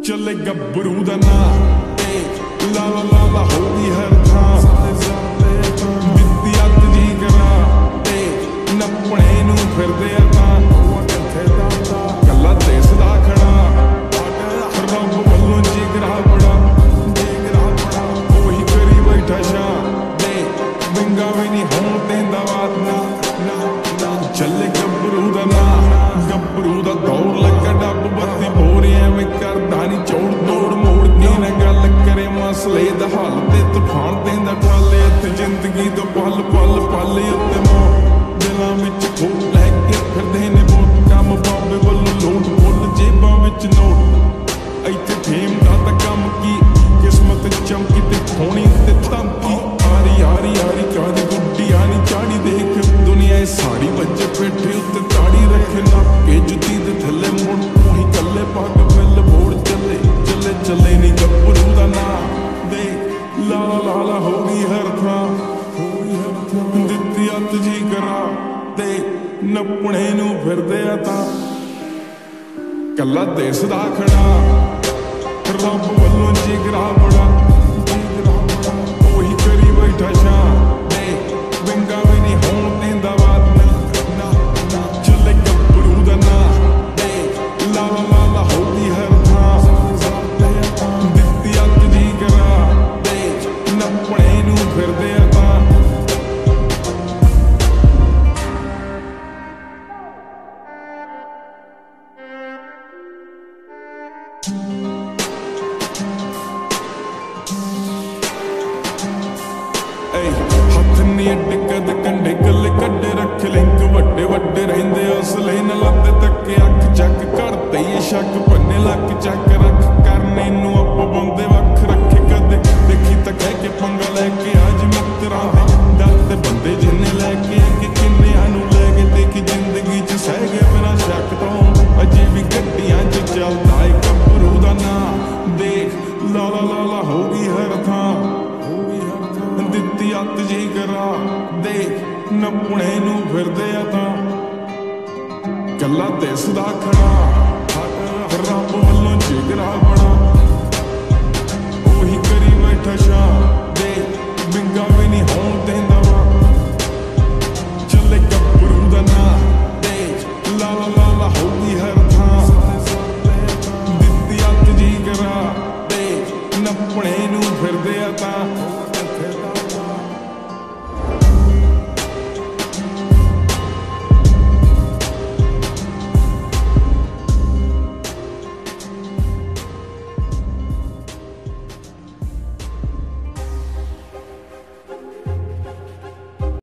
चले गब्बरू दा ना लाला लाला हो गई हर थां दित्ती अत जी करा नपणे नू फिरदे कला देस दा खड़ा रब वल्लों जिगरा बड़ा ओही करी बैठा शां विंगा भी नहीं होण देंदा बात ना चले गब्बरू दा ना गब्बरू दा दौड़ लगा डब बत्ती बोरे एवें करदा नहीं चौड़ दौड़ मोड़ के ना गल करे मसले दा हल ते तूफान देंदा टाले ते जिंदगी दा पल पल पल उत्ते मोड़ दिलां विच खो लैके फिरदे ने वोट कम बाबे वल्लों लोट फुल जेबां विच नोट इत्थे फेम दा तां कम की किस्मत चमकी ते खोणी ते धमकी आरी आरी आरी कादी गुड्डी आनी चाड़ी देख दुनिया साड़ी बच्चे पेठे उत्ते ताड़ी रखे ना के जुत्ती दे थल्ले मोड़ ओही कल्ले पग मिल बोड़ चले चले चले नी गब्बरू दा ना देख लाला लाला हो गई हर थां दित्ती अत जी करा ते नपणे नू फिरदे तां कला देस दा खड़ा रब वल्लों जिगरा बड़ा ओही करी बैठा शां विंगा भी नहीं होण देंदा बात ना चले गब्बरू दा ना लाला लाला हो गई हर थां दित्ती अत जी करा नपणे नू फिरदे तां हथ नी अड्डे कद कंडे गल कड्डे रख लिंक वड्डे वड्डे रहिंदे असले न लद्दे तक अख चक करते ये शक भन्ने लक चक